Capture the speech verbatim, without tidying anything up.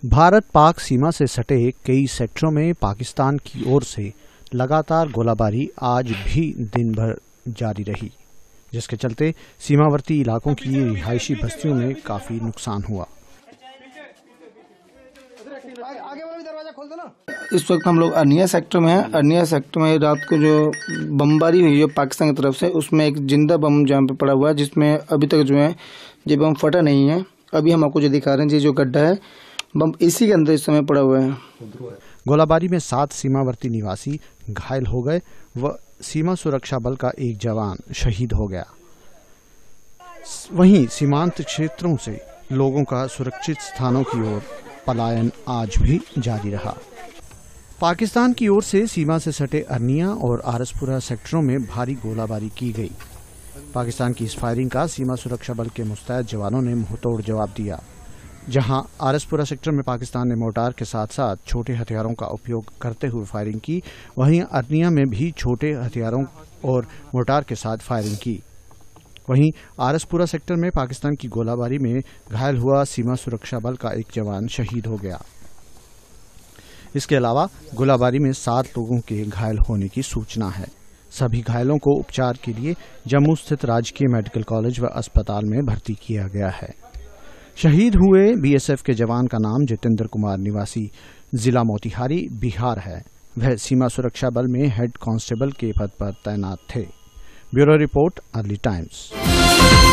भारत पाक सीमा से सटे कई सेक्टरों में पाकिस्तान की ओर से लगातार गोलाबारी आज भी दिन भर जारी रही, जिसके चलते सीमावर्ती इलाकों की रिहायशी बस्तियों में काफी नुकसान हुआ। इस वक्त हम लोग अर्निया सेक्टर में हैं। अर्निया सेक्टर में रात को जो बमबारी हुई है पाकिस्तान की तरफ से, उसमें एक जिंदा बम जहाँ पे पड़ा हुआ है, जिसमें अभी तक जो है ये बम फटा नहीं है। अभी हम आपको जो दिखा रहे हैं, ये जो गड्ढा है बम इसी के अंदर इस समय पड़ा हुआ है। गोलाबारी में सात सीमावर्ती निवासी घायल हो गए व सीमा सुरक्षा बल का एक जवान शहीद हो गया। वहीं सीमांत क्षेत्रों से लोगों का सुरक्षित स्थानों की ओर पलायन आज भी जारी रहा। पाकिस्तान की ओर से सीमा से सटे अर्निया और आरसपुरा सेक्टरों में भारी गोलाबारी की गई। पाकिस्तान की इस फायरिंग का सीमा सुरक्षा बल के मुस्तैद जवानों ने मुंहतोड़ जवाब दिया। जहां आरसपुरा सेक्टर में पाकिस्तान ने मोर्टार के साथ साथ छोटे हथियारों का उपयोग करते हुए फायरिंग की, वहीं अर्निया में भी छोटे हथियारों और मोर्टार के साथ फायरिंग की। वहीं आरसपुरा सेक्टर में पाकिस्तान की गोलाबारी में घायल हुआ सीमा सुरक्षा बल का एक जवान शहीद हो गया। इसके अलावा गोलाबारी में सात लोगों के घायल होने की सूचना है। सभी घायलों को उपचार के लिए जम्मू स्थित राजकीय मेडिकल कॉलेज व अस्पताल में भर्ती किया गया है। शहीद हुए बीएसएफ के जवान का नाम जितेंद्र कुमार निवासी जिला मोतिहारी बिहार है। वह सीमा सुरक्षा बल में हेड कांस्टेबल के पद पर तैनात थे। Bureau report, Early times.